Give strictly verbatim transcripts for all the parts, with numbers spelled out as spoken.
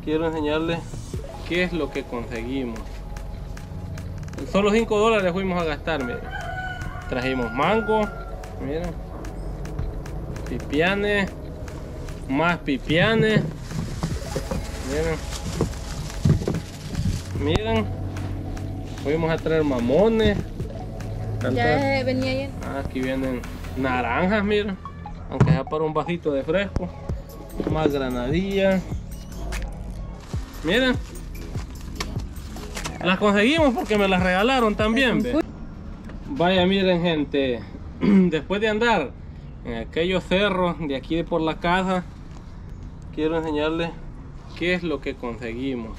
quiero enseñarles qué es lo que conseguimos. Solo cinco dólares fuimos a gastar, miren. Trajimos mango, miren, pipianes, más pipianes, miren, miren, fuimos a traer mamones. Ya venía ayer. Ah, aquí vienen naranjas, miren, aunque sea para un vasito de fresco, más granadillas, miren. Las conseguimos porque me las regalaron también, ¿ve? Vaya, miren, gente, después de andar en aquellos cerros de aquí por la casa, quiero enseñarles qué es lo que conseguimos.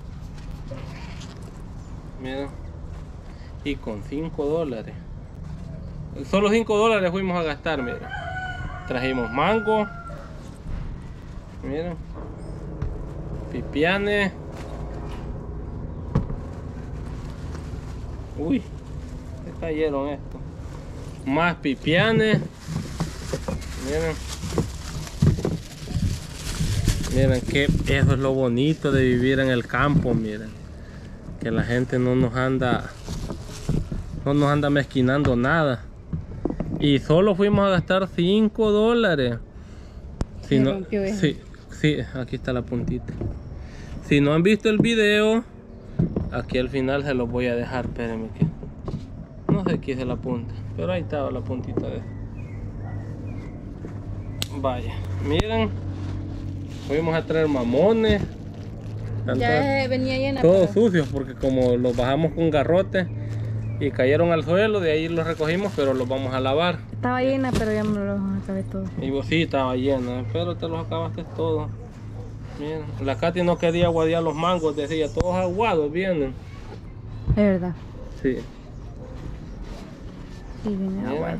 Miren, y con cinco dólares, solo cinco dólares fuimos a gastar, miren. Trajimos mango, miren, pipianes. Uy, se cayeron esto. Más pipianes. Miren. Miren que eso es lo bonito de vivir en el campo, miren. Que la gente no nos anda no nos anda mezquinando nada. Y solo fuimos a gastar cinco dólares. Si no, sí, sí, aquí está la puntita. Si no han visto el video, aquí al final se los voy a dejar, espérenme que no sé qué es la punta, pero ahí estaba la puntita de... Vaya, miren, fuimos a traer mamones. Ya venía llena. Todos pero... sucios, porque como los bajamos con garrote y cayeron al suelo, de ahí los recogimos, pero los vamos a lavar. Estaba llena, pero ya me los acabé todo. Y vos sí, estaba llena, pero te los acabaste todos. Miren, la Katy no quería aguadear los mangos, decía, todos aguados vienen. Es verdad. Sí. Sí, viene aguado.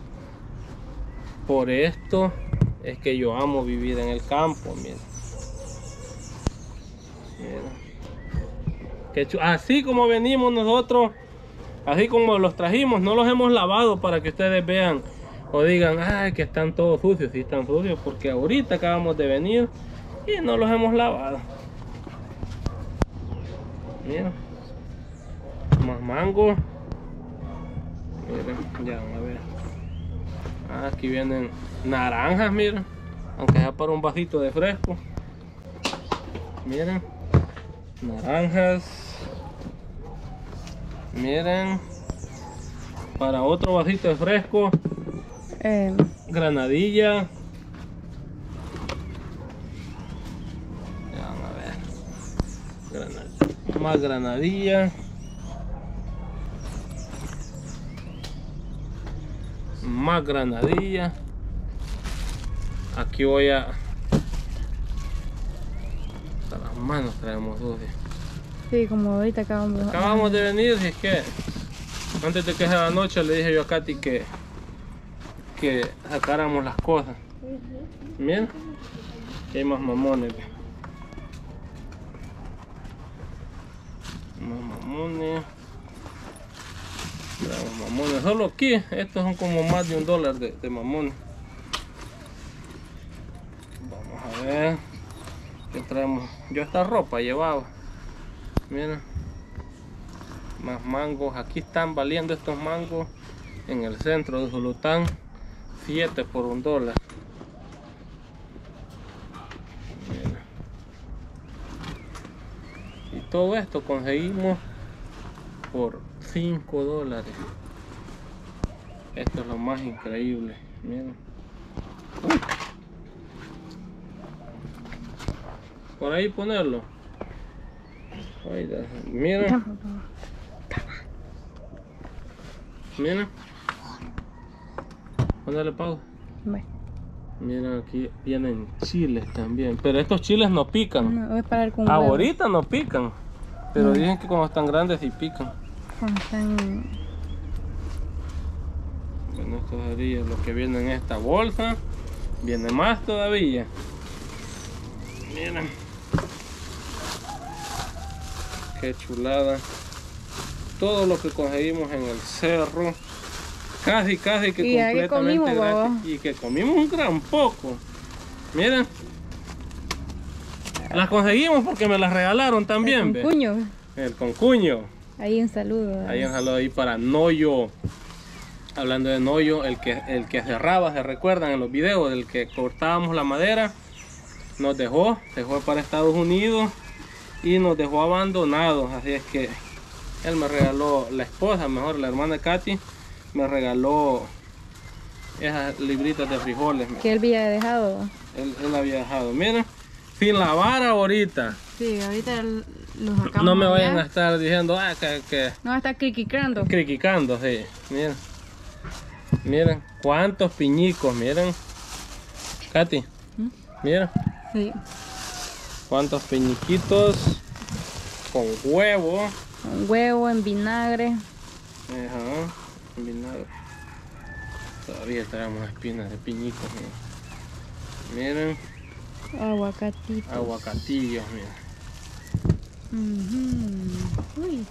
Por esto es que yo amo vivir en el campo, miren. Miren. Así como venimos nosotros, así como los trajimos, no los hemos lavado para que ustedes vean o digan, ay, que están todos sucios. Sí están sucios porque ahorita acabamos de venir y no los hemos lavado. Miren, más mango. Miren, ya van a ver. Ah, aquí vienen naranjas, miren, aunque sea para un vasito de fresco. Miren, naranjas. Miren, para otro vasito de fresco, eh. granadilla. Más granadilla, más granadilla. Aquí voy a hasta las manos traemos sucias. Sí, como ahorita acabamos, acabamos de venir. Y es que antes de que sea la noche le dije yo a Katy que que sacáramos las cosas. Miren, aquí hay más mamones. Más mamones. Traemos mamones. Solo aquí, estos son como más de un dólar de, de mamones. Vamos a ver qué traemos. Yo esta ropa llevaba. Miren. Más mangos. Aquí están valiendo estos mangos en el centro de Zulután siete por un dólar. Todo esto conseguimos por cinco dólares. Esto es lo más increíble. Miren. Por ahí ponerlo. Miren. Miren. Ponerle pausa. Miren, aquí vienen chiles también. Pero estos chiles no pican. No, voy a parar con ahorita no pican. Pero no. Dicen que cuando están grandes sí pican. Cuando están... Bueno, esto sería lo que viene en esta bolsa. Viene más todavía. Miren. Qué chulada. Todo lo que conseguimos en el cerro. Casi, casi que y completamente comimos, gratis. Y que comimos un gran poco. Miren. Las conseguimos porque me las regalaron también, El ve. cuño. El concuño. Ahí un saludo. Ahí un saludo ahí para Noyo. Hablando de Noyo, el que, el que cerraba, se recuerdan en los videos, del que cortábamos la madera, nos dejó, se fue para Estados Unidos y nos dejó abandonados. Así es que él me regaló, la esposa, mejor la hermana Katy, me regaló esas libritas de frijoles. Que él había dejado. Él, él había dejado, miren, sin lavar ahorita. Sí, ahorita los sacamos. No me allá. vayan a estar diciendo, ah, que... que No va a estar criquicando. criquicando, sí, miren. Miren, cuántos piñicos, miren. Katy, ¿Mm? miren. Sí. Cuántos piñiquitos con huevo. Con huevo en vinagre. Ajá, en vinagre. Todavía traemos espinas de piñicos, miren. Miren, Aguacatitos. aguacatillos, miren. Ujú. Uy.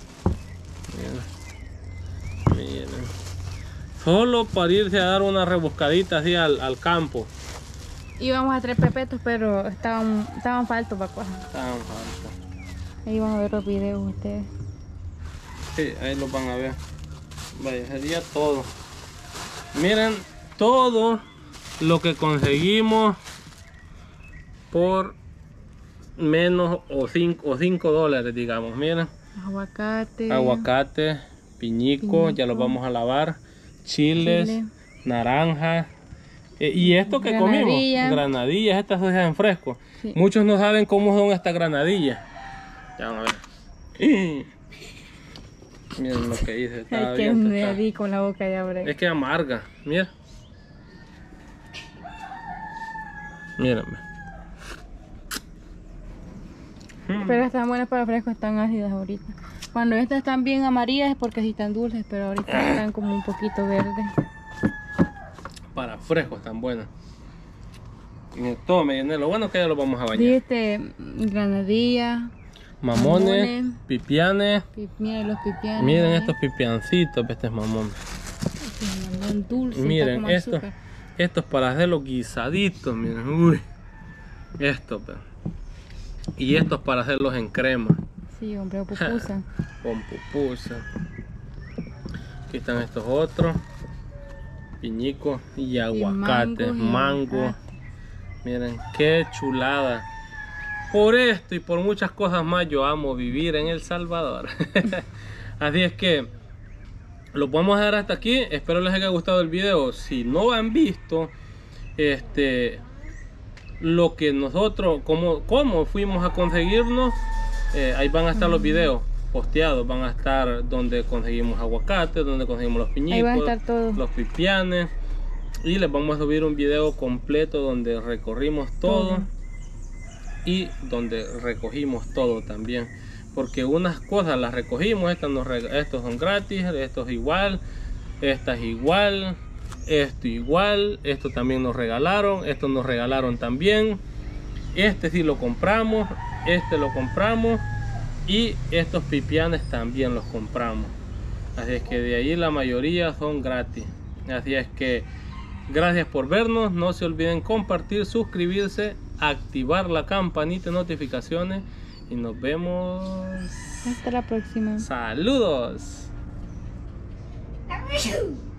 Miren. Miren. Solo para irse a dar una rebuscadita así al, al campo. Íbamos a traer pepetos, pero estaban, estaban faltos para cuajar. Estaban faltos. Ahí van a ver los videos ustedes. Sí, ahí los van a ver. Vaya, sería todo. Miren todo lo que conseguimos por menos o cinco o cinco dólares, digamos. Miren, Aguacate. aguacate, piñico, Piñico. ya los vamos a lavar, chiles, Chile. naranja. Eh, y esto que Granadilla. comimos, granadillas, estas hojas en fresco. Sí. Muchos no saben cómo son estas granadillas. Ya van a ver. ¡Ih! Miren lo que dice. Está Ay, que bien, me está- di con la boca ya, hombre. Es que amarga, mira. Mírame. Pero están buenas para fresco, están ácidas ahorita. Cuando estas están bien amarillas es porque sí están dulces, pero ahorita están como un poquito verdes. Para frescos tan buenas. Mira, todo me llené. Lo bueno es que ya lo vamos a bañar. Viste, granadilla, Mamones, mamones. pipianes. pi- miren los pipianes. Miren ¿eh? estos pipiancitos, este es mamón. Este es mamón dulce, está Miren, como estos, azúcar. estos para hacer los guisaditos, miren. Uy. Estos, pe. Y estos para hacerlos en crema. Sí, hombre, o pupusa. Con pupusa. Aquí están estos otros. Piñico y aguacate, mangos y mango. aguacate. Miren qué chulada. Por esto y por muchas cosas más yo amo vivir en El Salvador. Así es que lo podemos dejar hasta aquí. Espero les haya gustado el video. Si no han visto este lo que nosotros, cómo, cómo fuimos a conseguirnos, eh, ahí van a estar los videos posteados. Van a estar donde conseguimos aguacate, donde conseguimos los piñicos, Ahí van a estar todos. los pipianes. Y les vamos a subir un video completo donde recorrimos todo, Todo. y donde recogimos todo también. Porque unas cosas las recogimos, estas nos reg- estos son gratis, estos igual, estas igual, esto igual, esto también nos regalaron, esto nos regalaron también. Este sí lo compramos, este lo compramos y estos pipianes también los compramos. Así es que de ahí la mayoría son gratis. Así es que gracias por vernos, no se olviden compartir, suscribirse, activar la campanita de notificaciones y nos vemos. Hasta la próxima. Saludos. Achoo!